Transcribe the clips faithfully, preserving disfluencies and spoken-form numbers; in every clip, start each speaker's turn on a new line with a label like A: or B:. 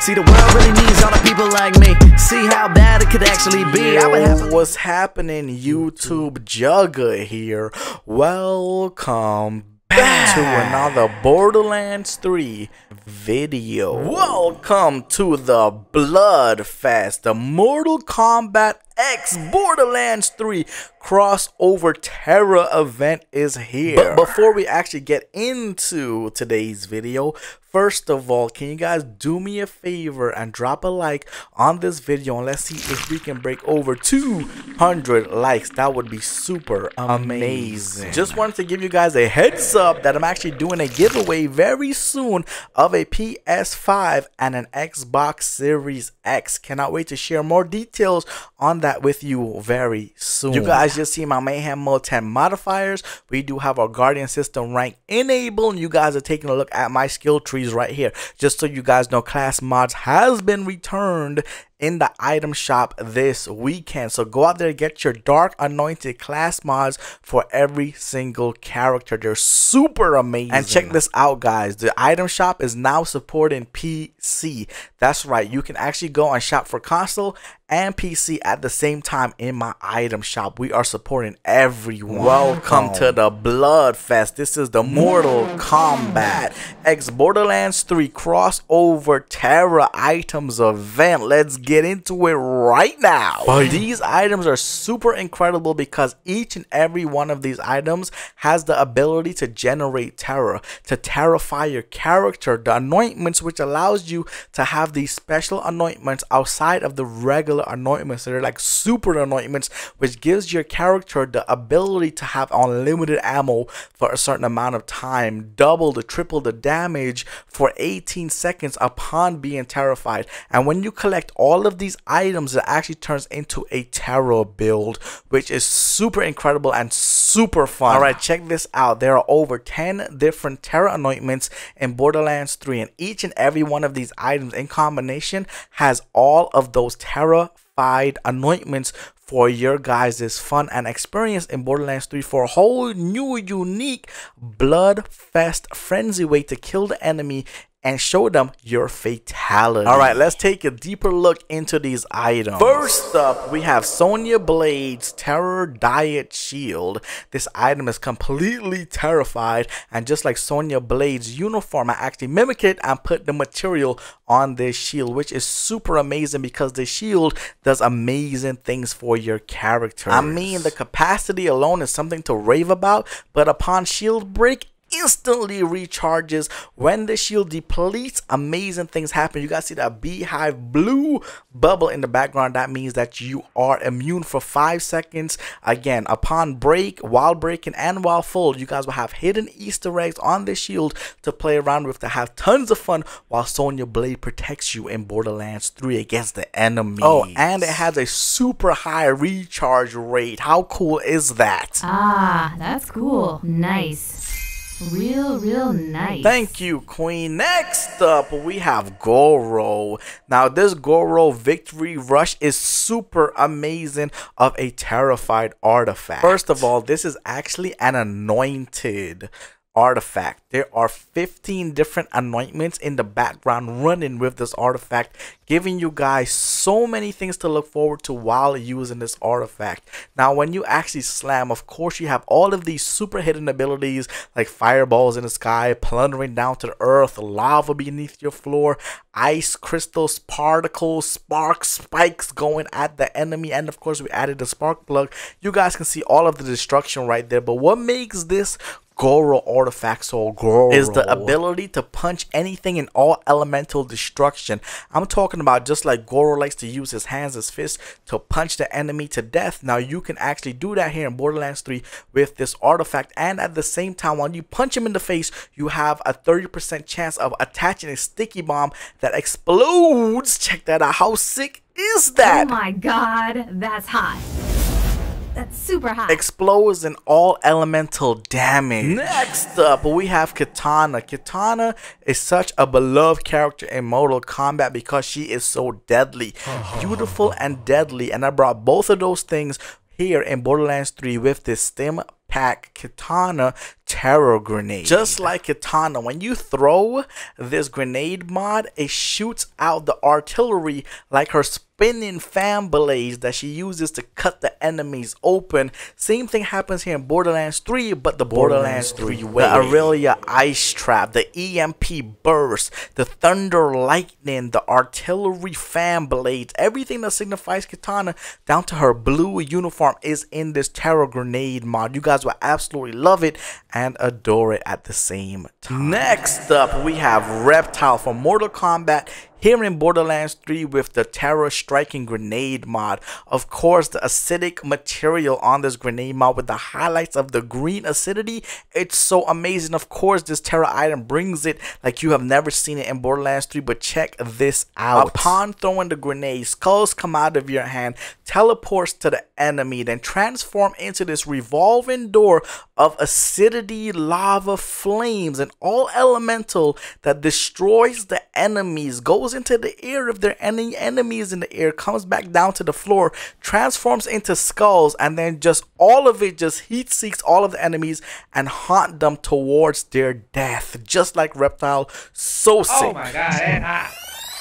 A: See, the world really needs all the people like me. See how bad it could actually be. I would have
B: What's happening, YouTube? Jugga here. Welcome back to another Borderlands three video. Welcome to the Bloodfest, the Mortal Kombat X Borderlands three crossover terror event is here. But before we actually get into today's video, first of all, can you guys do me a favor and drop a like on this video, and let's see if we can break over two hundred likes. That would be super amazing. Just wanted to give you guys a heads up that I'm actually doing a giveaway very soon of a P S five and an Xbox Series X. Cannot wait to share more details on that with you very soon. You guys just see my Mayhem Mode ten modifiers. We do have our Guardian System rank enabled, and you guys are taking a look at my skill trees right here. Just so you guys know, class mods has been returned in the item shop this weekend, so go out there and get your Dark Anointed class mods for every single character. They're super amazing. And check this out, guys, the item shop is now supporting P C. That's right, you can actually go and shop for console and P C at the same time in my item shop. We are supporting everyone. Welcome to the Bloodfest. This is the Mortal Kombat X Borderlands three crossover terror items event. Let's get Get into it right now. Bye. These items are super incredible because each and every one of these items has the ability to generate terror, to terrify your character. The anointments, which allows you to have these special anointments outside of the regular anointments. So they're like super anointments, which gives your character the ability to have unlimited ammo for a certain amount of time, double to triple the damage for eighteen seconds upon being terrified. And when you collect all of these items, it actually turns into a terror build, which is super incredible and super fun. All right, check this out. There are over ten different terror anointments in Borderlands three, and each and every one of these items in combination has all of those terrified anointments for your guys' fun and experience in Borderlands three for a whole new unique Bloodfest frenzy way to kill the enemy and show them your fatality. All right, let's take a deeper look into these items. First up, we have Sonya Blade's Terror Diet Shield. This item is completely terrified, and just like Sonya Blade's uniform, I actually mimic it and put the material on this shield, which is super amazing because the shield does amazing things for your character. I mean, the capacity alone is something to rave about, but upon shield break, instantly recharges. When the shield depletes, amazing things happen. You guys see that beehive blue bubble in the background? That means that you are immune for five seconds. Again, upon break, while breaking, and while full, you guys will have hidden Easter eggs on the shield to play around with, to have tons of fun while Sonya Blade protects you in Borderlands three against the enemy. Oh, and it has a super high recharge rate. How cool is that?
C: Ah, that's cool. Nice. Real, real nice.
B: Thank you, Queen. Next up, we have Goro. Now, this Goro Victory Rush is super amazing of a terrified artifact. First of all, this is actually an anointed artifact. There are fifteen different anointments in the background running with this artifact, giving you guys so many things to look forward to while using this artifact. Now, when you actually slam, of course, you have all of these super hidden abilities like fireballs in the sky, plundering down to the earth, lava beneath your floor, ice crystals, particles, sparks, spikes going at the enemy, and of course, we added the spark plug. You guys can see all of the destruction right there, but what makes this Goro artifact so Goro is the ability to punch anything in all elemental destruction. I'm talking about just like Goro likes to use his hands, his fists to punch the enemy to death. Now you can actually do that here in Borderlands three with this artifact, and at the same time, when you punch him in the face, you have a thirty percent chance of attaching a sticky bomb that explodes. Check that out. How sick is that?
C: Oh my god, that's hot. That's super hot.
B: Explodes in all elemental damage. Next up, we have Kitana. Kitana is such a beloved character in Mortal Kombat because she is so deadly. Beautiful and deadly. And I brought both of those things here in Borderlands three with this stim pack Kitana terror grenade. Just like Kitana, when you throw this grenade mod, it shoots out the artillery like her spinning fan blades that she uses to cut the enemies open. Same thing happens here in Borderlands three, but the Borderlands three way. The Aurelia Ice Trap, the E M P Burst, the Thunder Lightning, the artillery fan blades, everything that signifies Kitana down to her blue uniform is in this terror grenade mod. You guys will absolutely love it and adore it at the same time. Next up, we have Reptile from Mortal Kombat here in Borderlands three with the Terror Striking Grenade mod. Of course, the acidic material on this grenade mod with the highlights of the green acidity, it's so amazing. Of course, this Terror item brings it like you have never seen it in Borderlands three, but check this out. Upon throwing the grenade, skulls come out of your hand, teleports to the enemy, then transform into this revolving door of acidity, lava, flames, and all elemental that destroys the enemies, goes into the air if there are any enemies in the air, comes back down to the floor, transforms into skulls, and then just all of it just heat seeks all of the enemies and haunt them towards their death, just like Reptile. So sick.
D: Oh my god, that's hot.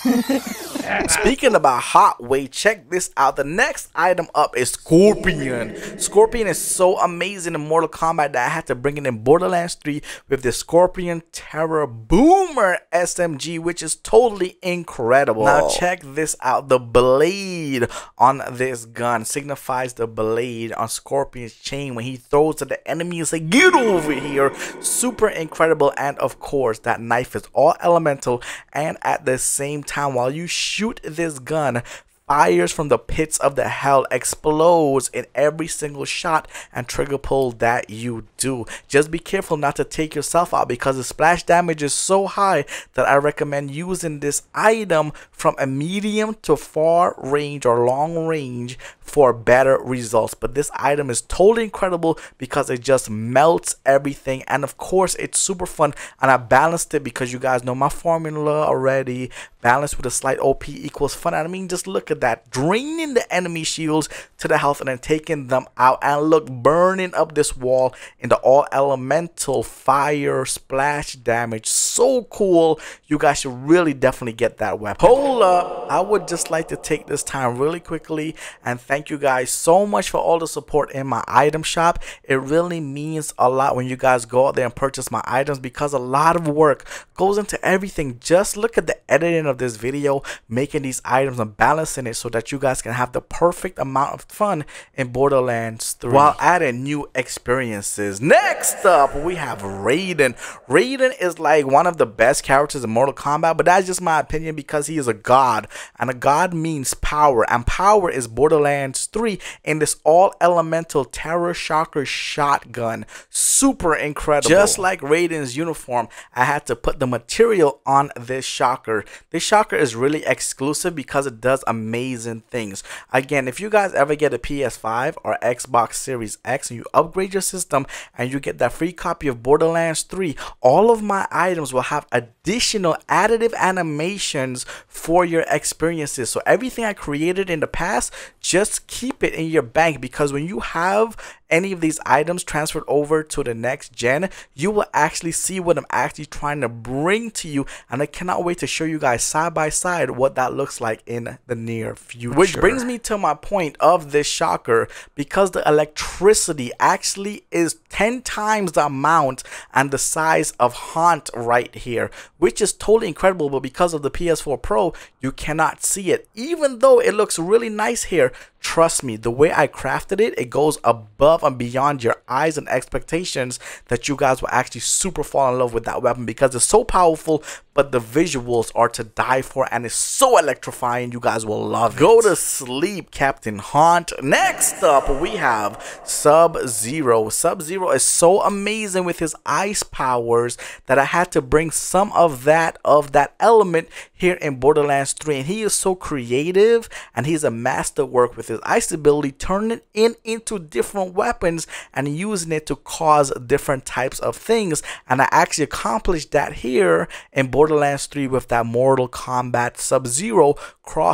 B: Speaking about hot weight, check this out. The next item up is Scorpion. Scorpion is so amazing in Mortal Kombat that I had to bring it in Borderlands three with the Scorpion Terror Boomer S M G, which is totally incredible. Now check this out. The blade on this gun signifies the blade on Scorpion's chain when he throws to the enemy and say, "Get over here." Super incredible. And of course, that knife is all elemental, and at the same time, while you shoot this gun, fires from the pits of the hell explodes in every single shot and trigger pull that you do. Just be careful not to take yourself out because the splash damage is so high that I recommend using this item from a medium to far range or long range for better results. But this item is totally incredible because it just melts everything, and of course it's super fun, and I balanced it because you guys know my formula already. Balanced with a slight O P equals fun. I mean, just look at that, draining the enemy shields to the health and then taking them out, and look, burning up this wall in the all elemental fire splash damage. So cool. You guys should really definitely get that weapon. Hold up, I would just like to take this time really quickly and thank you guys so much for all the support in my item shop. It really means a lot when you guys go out there and purchase my items because a lot of work goes into everything. Just look at the editing of this video, making these items and balancing it so that you guys can have the perfect amount of fun in Borderlands three while adding new experiences. Next up, we have Raiden. Raiden is like one of the best characters in Mortal Kombat, but that's just my opinion because he is a god, and a god means power, and power is Borderlands three in this all elemental Terror Shocker shotgun. Super incredible. Just like Raiden's uniform, I had to put the material on this shocker. This shocker is really exclusive because it does amazing things. Again, if you guys ever get a P S five or Xbox Series X and you upgrade your system and you get that free copy of Borderlands three, all of my items will have additional additive animations for your experiences. So everything I created in the past, just keep it in your bank, because when you have any of these items transferred over to the next gen, you will actually see what I'm actually trying to bring to you, and I cannot wait to show you guys side by side what that looks like in the near future. Which brings me to my point of this shocker, because the electricity actually is ten times the amount and the size of Haunt right here, which is totally incredible, but because of the P S four Pro, you cannot see it. Even though it looks really nice here, trust me, the way I crafted it, it goes above and beyond your eyes and expectations that you guys will actually super fall in love with that weapon because it's so powerful, but the visuals are to die for, and it's so electrifying. You guys will love it. Go to sleep, Captain Haunt. Next up, we have Sub-Zero. Sub-Zero is so amazing with his ice powers that I had to bring some of that of that element here in Borderlands three, and he is so creative and he's a masterwork with his ice ability, turning it into different weapons and using it to cause different types of things. And I actually accomplished that here in Borderlands three with that Mortal Kombat Sub-Zero crossover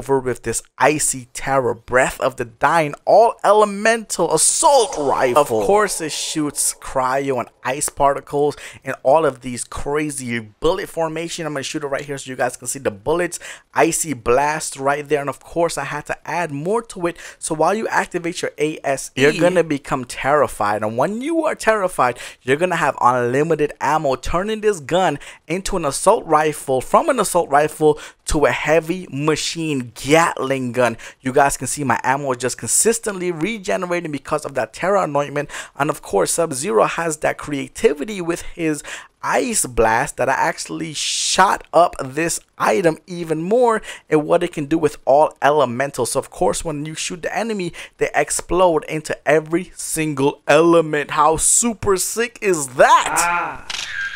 B: over with this Icy Terror, Breath of the Dying, all elemental assault rifle. Of course, it shoots cryo and ice particles and all of these crazy bullet formation. I'm going to shoot it right here so you guys can see the bullets. Icy blast right there. And of course, I had to add more to it. So while you activate your A S E, you're going to become terrified. And when you are terrified, you're going to have unlimited ammo, turning this gun into an assault rifle, from an assault rifle to a heavy machine Gatling gun. You guys can see my ammo is just consistently regenerating because of that Terror anointment. And of course, Sub-Zero has that creativity with his Ice Blast that I actually shot up this item even more and what it can do with all elementals. So of course, when you shoot the enemy, they explode into every single element. How super sick is that?
D: Ah.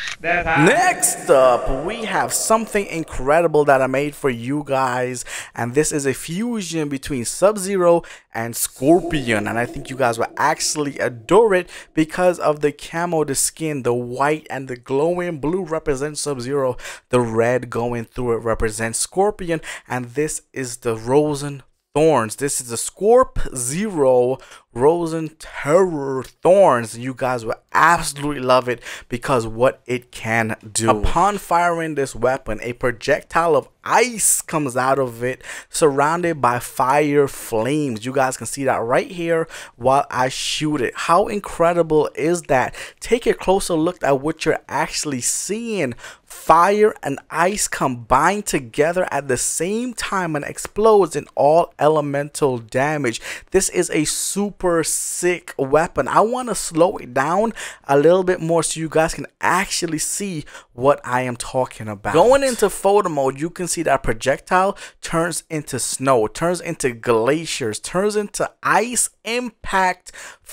B: Next up, we have something incredible that I made for you guys, and this is a fusion between Sub-Zero and Scorpion, and I think you guys will actually adore it because of the camo, the skin, the white and the glowing blue represents Sub-Zero, the red going through it represents Scorpion, and this is the Rosen Thorns. This is the Scorp Zero Rosen Terror Thorns. You guys will absolutely love it because what it can do. Upon firing this weapon, a projectile of ice comes out of it, surrounded by fire flames. You guys can see that right here while I shoot it. How incredible is that? Take a closer look at what you're actually seeing. Fire and ice combine together at the same time and explodes in all elemental damage. This is a super sick weapon. I want to slow it down a little bit more so you guys can actually see what I am talking about. Going into photo mode, you can see that projectile turns into snow, turns into glaciers, turns into ice impact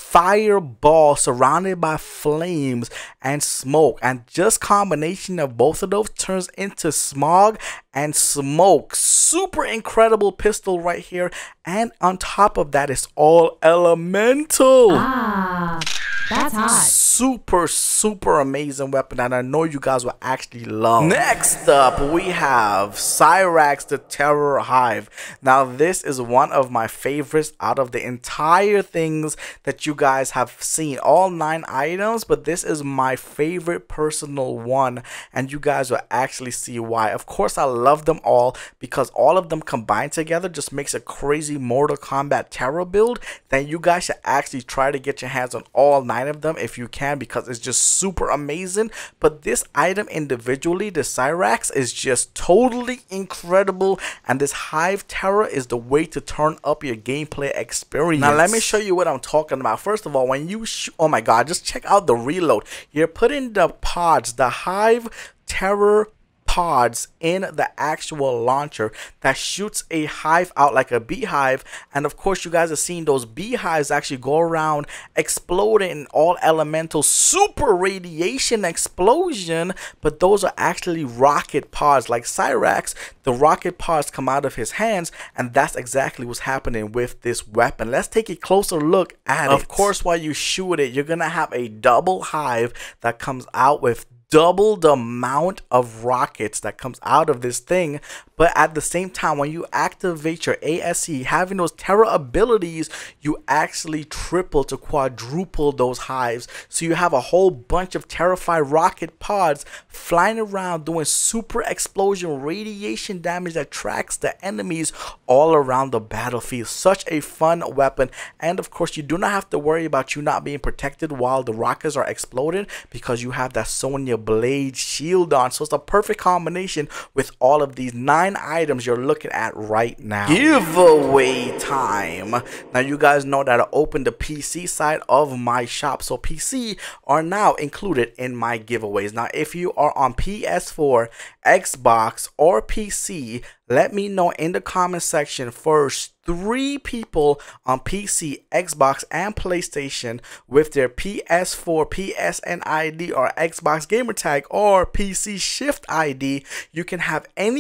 B: fireball surrounded by flames and smoke, and just combination of both of those turns into smog and smoke. Super incredible pistol right here, and on top of that, it's all elemental.
C: Ah, that's hot.
B: Super, super amazing weapon that I know you guys will actually love. Next up, we have Cyrax the Terror Hive. Now, this is one of my favorites out of the entire things that you guys have seen. All nine items, but this is my favorite personal one, and you guys will actually see why. Of course, I love them all because all of them combined together just makes a crazy Mortal Kombat Terror build that you guys should actually try to get your hands on all nine of them if you can, because it's just super amazing. But this item individually, the Cyrax, is just totally incredible, and this Hive Terror is the way to turn up your gameplay experience. Now let me show you what I'm talking about. First of all, when you sh oh my god, just check out the reload. You're putting the pods, the Hive Terror pods in the actual launcher that shoots a hive out like a beehive, and of course you guys are seeing those beehives actually go around exploding in all elemental super radiation explosion, but those are actually rocket pods. Like Cyrax, the rocket pods come out of his hands, and that's exactly what's happening with this weapon. Let's take a closer look at it. Of course, while you shoot it, you're gonna have a double hive that comes out with double the amount of rockets that comes out of this thing, but at the same time, when you activate your A S E, having those terror abilities, you actually triple to quadruple those hives. So you have a whole bunch of terrified rocket pods flying around doing super explosion radiation damage that tracks the enemies all around the battlefield. Such a fun weapon, and of course you do not have to worry about you not being protected while the rockets are exploding because you have that Sonya Blade shield on. So it's a perfect combination with all of these nine items you're looking at right now. Giveaway time. Now you guys know that I opened the P C side of my shop, so P C are now included in my giveaways. Now if you are on P S four, Xbox, or P C, let me know in the comment section. First three people on P C, Xbox, and PlayStation with their P S four P S N I D or Xbox gamertag or P C shift I D, you can have any of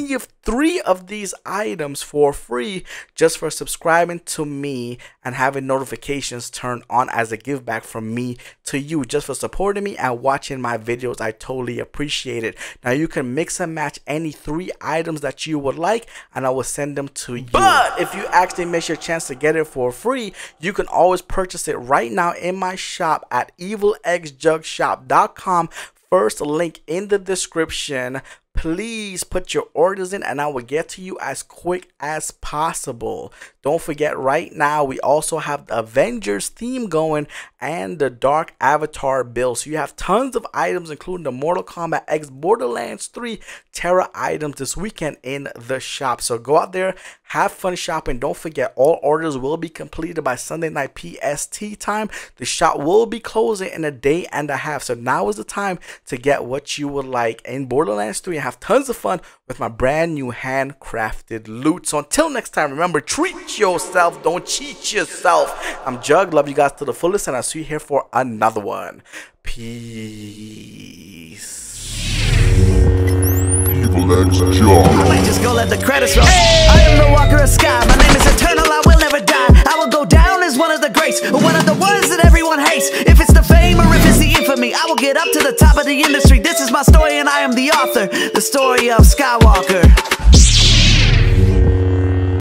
B: three of these items for free just for subscribing to me and having notifications turned on as a give back from me to you, just for supporting me and watching my videos. I totally appreciate it. Now you can mix and match any three items that you would like and I will send them to you. But if you actually miss your chance to get it for free, you can always purchase it right now in my shop at evil x jug shop dot com. First link in the description. Please put your orders in and I will get to you as quick as possible. Don't forget, right now we also have the Avengers theme going and the Dark Avatar build. So you have tons of items including the Mortal Kombat X Borderlands three Terra items this weekend in the shop. So go out there, have fun shopping. Don't forget, all orders will be completed by Sunday night P S T time. The shop will be closing in a day and a half. So now is the time to get what you would like in Borderlands three. Have tons of fun with my brand new handcrafted loot. So until next time, remember, treat yourself, don't cheat yourself. I'm Jug, love you guys to the fullest, and I'll see you here for another one. Peace.
D: Evil X Jug.
A: I might just go let the credits roll. I am the walker of sky, my name is eternal, I will never die. I will go down as one of the greats, one of the ones that everyone hates. If it's the fame or if it's the infamy, I will get up to the top of the industry. This is my story and I am the author, the story of Skywalker.